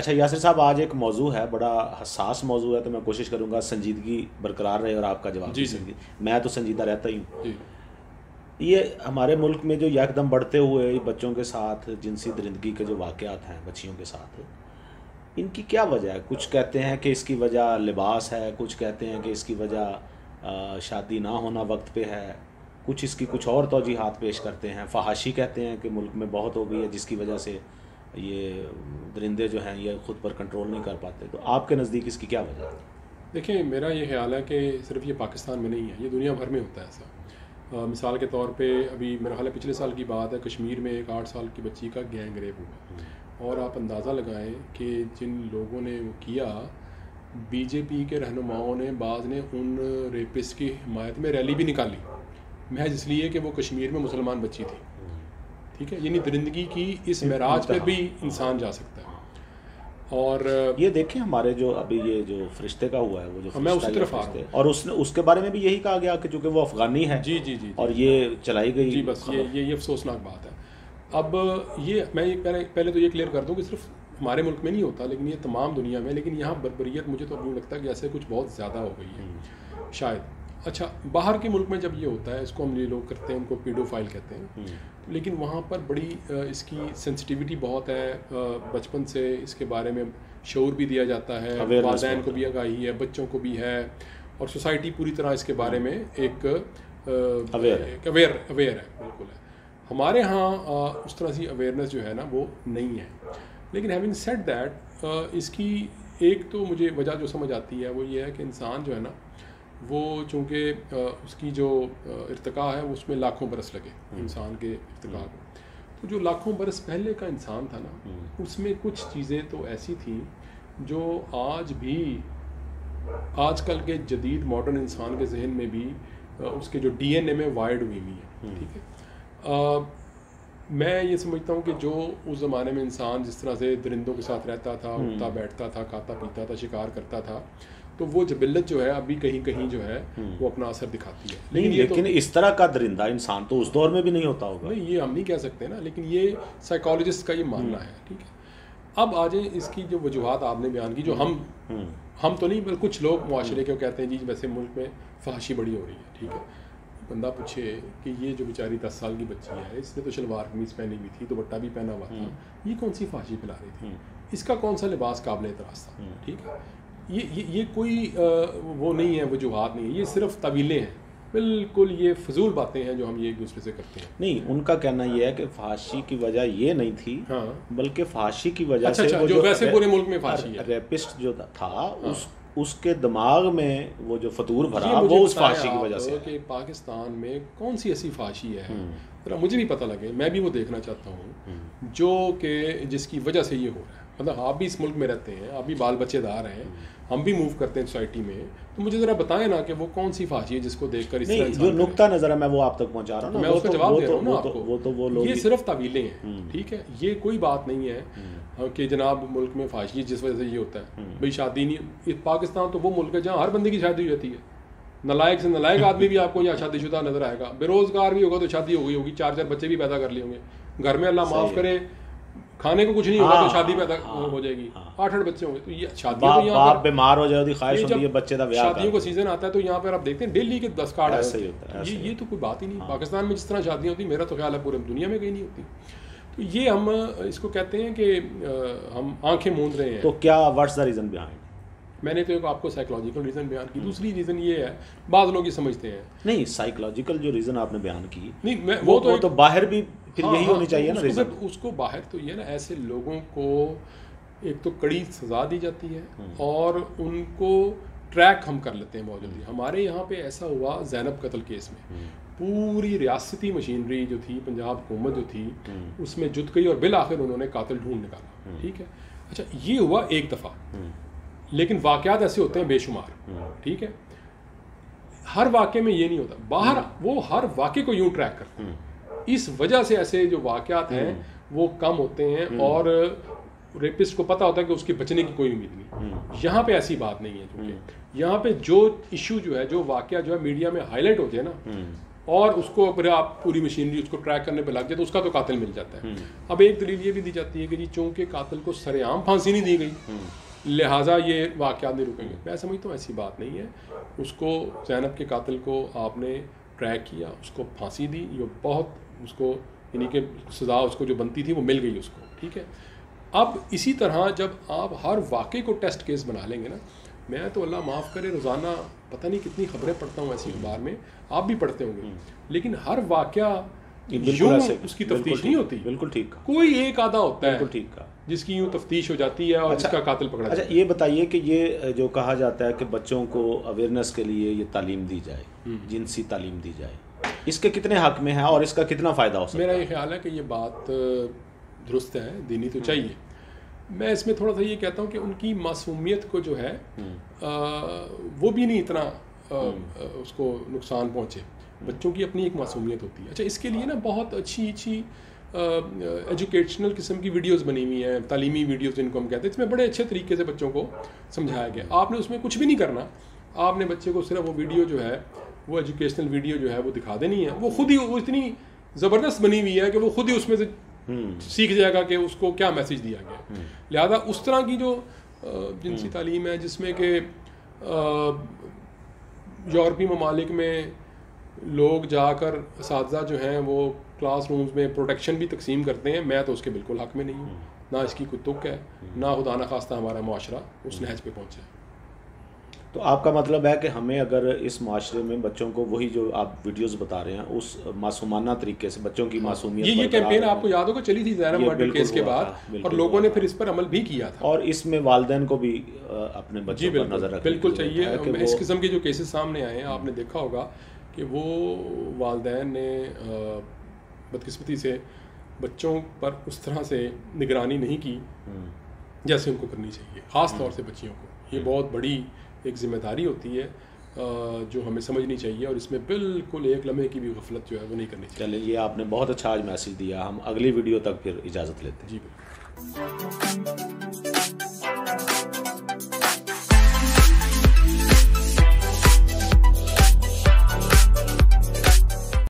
अच्छा यासिर साहब, आज एक मौजू है, बड़ा हसास मौजू है, तो मैं कोशिश करूंगा संजीदगी बरकरार रहे और आपका जवाब जी। मैं तो संजीदा रहता ही हूँ। ये हमारे मुल्क में जो यकदम बढ़ते हुए बच्चों के साथ जिनसी दरिंदगी के जो वाक़यात हैं बच्चियों के साथ, इनकी क्या वजह है? कुछ कहते हैं कि इसकी वजह लिबास है, कुछ कहते हैं कि इसकी वजह शादी ना होना वक्त पे है, कुछ इसकी कुछ और तौजीहात पेश करते हैं। फहाशी कहते हैं कि मुल्क में बहुत हो गई है जिसकी वजह से ये दरिंदे जो हैं ये ख़ुद पर कंट्रोल नहीं कर पाते। तो आपके नज़दीक इसकी क्या वजह है? देखिए, मेरा ये ख्याल है कि सिर्फ ये पाकिस्तान में नहीं है, ये दुनिया भर में होता है ऐसा। मिसाल के तौर पे अभी मेरा ख्याल है पिछले साल की बात है, कश्मीर में एक 8 साल की बच्ची का गैंग रेप हुआ और आप अंदाज़ा लगाएं कि जिन लोगों ने वो किया, बीजेपी के रहनुमाओं ने बाज़ ने उन रेपिस्ट की हिमायत में रैली भी निकाली, महज इसलिए कि वो कश्मीर में मुसलमान बच्ची थी। ठीक है, यानी दरिंदगी की इस मेराज पर भी इंसान जा सकता है। और ये देखें हमारे जो अभी ये जो फरिश्ते का हुआ है, वो जो मैं उसी तरफ आ रहा हूँ, और उसके बारे में भी यही कहा गया कि चूँकि वो अफ़गानी है। जी और ये चलाई गई। जी, बस ये अफसोसनाक बात है। अब ये मैं पहले तो ये क्लियर कर दूँ कि सिर्फ हमारे मुल्क में नहीं होता, लेकिन ये तमाम दुनिया में। लेकिन यहाँ बर्बरियत मुझे तो अभी लगता है कि ऐसे कुछ बहुत ज़्यादा हो गई है शायद। अच्छा, बाहर के मुल्क में जब ये होता है, इसको हम ये लोग करते हैं, उनको पीडोफाइल कहते हैं, लेकिन वहाँ पर बड़ी इसकी सेंसिटिविटी बहुत है। बचपन से इसके बारे में शऊर भी दिया जाता है, वालिदैन को भी आगाही है, बच्चों को भी है, और सोसाइटी पूरी तरह इसके बारे में एक अवेयर है, बिल्कुल है। हमारे यहाँ उस तरह सी अवेयरनेस जो है ना वो नहीं है। लेकिन हैविंग सेड दैट, इसकी एक तो मुझे वजह जो समझ आती है वो ये है कि इंसान जो है ना वो चूँकि उसकी जो इर्तिका है उसमें लाखों बरस लगे इंसान के इर्तिका को। तो जो लाखों बरस पहले का इंसान था ना, उसमें कुछ चीज़ें तो ऐसी थी जो आज भी आजकल के जदीद मॉडर्न इंसान के जहन में भी उसके जो डीएनए में वायर्ड हुई है। ठीक है, मैं ये समझता हूँ कि जो उस ज़माने में इंसान जिस तरह से दरिंदों के साथ रहता था, उठता बैठता था, खाता पीता था, शिकार करता था, तो वो जबिल्लत जो है अभी कहीं कहीं जो है वो अपना असर दिखाती है। लेकिन इस तरह का दरिंदा इंसान तो उस दौर में भी नहीं होता होगा। नहीं, ये हम नहीं कह सकते ना, लेकिन ये साइकोलॉजिस्ट का ये मानना है। ठीक है, अब आ जाए इसकी जो वजूहात आपने बयान की, जो हम तो नहीं, बल्कि कुछ लोग मुआशरे के कहते हैं जी वैसे मुल्क में फहाशी बड़ी हो रही है। ठीक है, बंदा पूछे कि ये जो बेचारी 10 साल की बच्ची है, इसने तो शलवार कमीज पहनी हुई थी, दुपट्टा भी पहना हुआ था, ये कौन सी फाशी फैला रही थी? इसका कौन सा लिबास काबिल एतराज़ था? ठीक है, ये कोई वो नहीं है, वजूहात नहीं है, ये सिर्फ तवीलें हैं, बिल्कुल ये फजूल बातें हैं जो हम ये एक दूसरे से करते हैं। नहीं, उनका कहना ये है कि फांसी की वजह ये नहीं थी, बल्कि फांसी की वजह से वो जो वैसे पूरे मुल्क में फांसी है, रेपिस्ट जो था उसके दिमाग में वो जो फतूर भरा वो उस फांसी की वजह से। कि पाकिस्तान में कौन सी ऐसी फांसी है, जरा मुझे भी पता लगे, मैं भी वो देखना चाहता हूँ जो कि जिसकी वजह से ये हो रहा है। मतलब आप भी इस मुल्क में रहते हैं, आप भी बाल बच्चेदार हैं, हम भी मूव करते हैं सोसाइटी में, तो मुझे ज़रा बताएं ना कि वो कौन सी फांसी है जिसको देखकर इस तरह जो नुक्ता नज़र है मैं वो आप तक पहुंचा रहा हूँ, मैं उसका जवाब दे रहा हूँ ना आपको। वो लोग ये सिर्फ तवीलें हैं। ठीक है, ये कोई बात नहीं है कि जनाब मुल्क में फांसी जिस वजह से ये होता है। भाई शादी नहीं, पाकिस्तान तो वो मुल्क है जहाँ हर बंदे की शादी हो जाती है। नलायक से नलायक आदमी भी आपको यहाँ शादीशुदा नजर आएगा, बेरोजगार भी होगा तो शादी हो गई होगी, 4 बच्चे भी पैदा कर लिए होंगे, घर में अल्लाह माफ़ करे खाने को कुछ नहीं होगा तो शादी पैदा हो जाएगी, 8 बच्चे होंगे। तो ये शादियों तो यहाँ बाप बीमार हो जाए, ख्वाहिश होती है बच्चे का ब्याह, शादियों का सीजन आता है तो यहाँ पर आप देखते हैं डेली के 10 कार्ड ऐसे ही होता है। ये तो कोई बात ही नहीं। पाकिस्तान में जिस तरह शादियाँ होती, मेरा तो ख्याल है पूरे दुनिया में कहीं नहीं होती। तो ये हम इसको कहते हैं कि हम आंखें मूंद रहे हैं। तो क्या व्हाट्स द रीज़न बिहाइंड? मैंने तो एक आपको साइकोलॉजिकल रीज़न बयान की, दूसरी रीज़न ये है, बाज़ लोग ये समझते हैं। नहीं, साइकोलॉजिकल जो रीज़न आपने बयान की नहीं, वो तो बाहर भी फिर यही होनी चाहिए ना रीज़न। उसको बाहर तो ये ना, ऐसे लोगों को एक तो कड़ी सज़ा दी जाती है और उनको ट्रैक हम कर लेते हैं बहुत जल्दी। हमारे यहाँ पे ऐसा हुआ ज़ैनब कत्ल केस में, पूरी रियासती मशीनरी जो थी, पंजाब हुकूमत जो थी, उसमें जुट गई और बिल आखिर उन्होंने कातिल ढूंढ निकाला। ठीक है, अच्छा ये हुआ एक दफ़ा, लेकिन वाक़यात ऐसे होते हैं बेशुमार। ठीक है, हर वाक़े में ये नहीं होता, बाहर वो हर वाक़े को यूं ट्रैक करते हैं, इस वजह से ऐसे जो वाक़यात हैं वो कम होते हैं और रेपिस्ट को पता होता है कि उसके बचने की कोई उम्मीद नहीं। यहाँ पे ऐसी बात नहीं है, क्योंकि यहाँ पे जो इशू जो है, जो वाक़या जो है मीडिया में हाईलाइट होते हैं ना, और उसको फिर आप पूरी मशीनरी उसको ट्रैक करने पर लग जाए तो उसका तो कातिल मिल जाता है। अब एक दलील ये भी दी जाती है कि जी चूंकि कातिल को सरेआम फांसी नहीं दी गई लिहाजा ये वाक़यात नहीं रुकेंगे। मैं समझता हूँ ऐसी बात नहीं है। उसको ज़ैनब के कातिल को आपने ट्रैक किया, उसको फांसी दी, ये बहुत उसको यानी कि सज़ा उसको जो बनती थी वो मिल गई उसको, ठीक है। अब इसी तरह जब आप हर वाक़े को टेस्ट केस बना लेंगे ना, मैं तो अल्लाह माफ़ करे रोज़ाना पता नहीं कितनी खबरें पढ़ता हूँ ऐसी अखबार में, आप भी पढ़ते होंगे, लेकिन हर वाक़या उसकी तफ्तीश नहीं होती। बिल्कुल ठीक, कोई एक आधा होता है बिल्कुल ठीक का जिसकी यूँ तफ्तीश हो जाती है और जिसका कातिल पकड़ा जाता है। अच्छा ये बताइए कि ये जो कहा जाता है कि बच्चों को अवेयरनेस के लिए ये तालीम दी जाए, जिनसी तालीम दी जाए, इसके कितने हक में है और इसका कितना फ़ायदा हो सकता है? मेरा ये ख्याल है कि ये बात दुरुस्त है, देनी तो चाहिए। मैं इसमें थोड़ा सा ये कहता हूँ कि उनकी मासूमियत को जो है वो भी नहीं इतना उसको नुकसान पहुँचे। बच्चों की अपनी एक मासूमियत होती है। अच्छा इसके लिए ना बहुत अच्छी एजुकेशनल किस्म की वीडियोस बनी हुई हैं, तालीमी वीडियोस जिनको हम कहते हैं, इसमें बड़े अच्छे तरीके से बच्चों को समझाया गया। आपने उसमें कुछ भी नहीं करना, आपने बच्चे को सिर्फ वो वीडियो जो है वो एजुकेशनल वीडियो जो है वो दिखा देनी है। वो खुद ही वो इतनी ज़बरदस्त बनी हुई है कि वो खुद ही उसमें से सीख जाएगा कि उसको क्या मैसेज दिया गया। लिहाजा उस तरह की जो जिनसी तालीम है जिसमें कि यूरोपीय ममालिक में लोग जाकर असातिज़ा जो हैं वो क्लासरूम्स में प्रोटेक्शन भी तकसीम करते हैं, मैं तो उसके बिल्कुल हक में नहीं हूँ। ना इसकी कोई तुक है, ना खुदा न खास्ता हमारा मुआशरा उस नहज पे पहुँचा है। तो आपका मतलब है कि हमें अगर इस माशरे में बच्चों को वही जो आप वीडियोस बता रहे हैं उस मासूमाना तरीके से बच्चों की मासूमियत ये कैंपेन आपको याद होगा चली थी ज़ैनब मर्डर केस के बाद, और लोगों ने फिर इस पर अमल भी किया था। और इसमें वालिदैन को भी अपने बच्चों पर नजर रखनी बिल्कुल चाहिए। इस किस्म के जो केसेस सामने आए हैं आपने देखा होगा कि वो वालिदैन ने बदकिस्मती से बच्चों पर उस तरह से निगरानी नहीं की जैसे उनको करनी चाहिए, ख़ास तौर से बच्चियों को। ये बहुत बड़ी एक जिम्मेदारी होती है जो हमें समझनी चाहिए, और इसमें बिल्कुल एक लम्हे की भी गफलत जो है वो नहीं करनी चाहिए। चलिए ये आपने बहुत अच्छा आज मैसेज दिया। हम अगली वीडियो तक फिर इजाज़त लेते हैं। जी बिल्कुल।